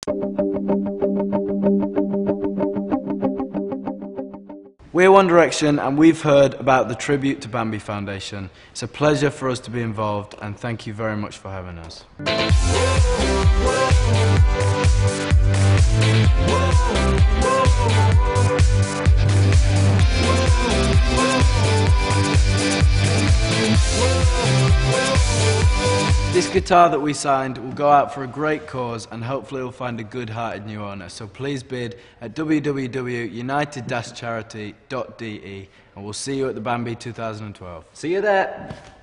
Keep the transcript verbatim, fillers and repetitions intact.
We're One Direction and we've heard about the tribute to Bambi Foundation. It's a pleasure for us to be involved and thank you very much for having us. This guitar that we signed will go out for a great cause and hopefully it will find a good-hearted new owner. So please bid at w w w dot united dash charity dot d e and we'll see you at the Bambi two thousand twelve. See you there.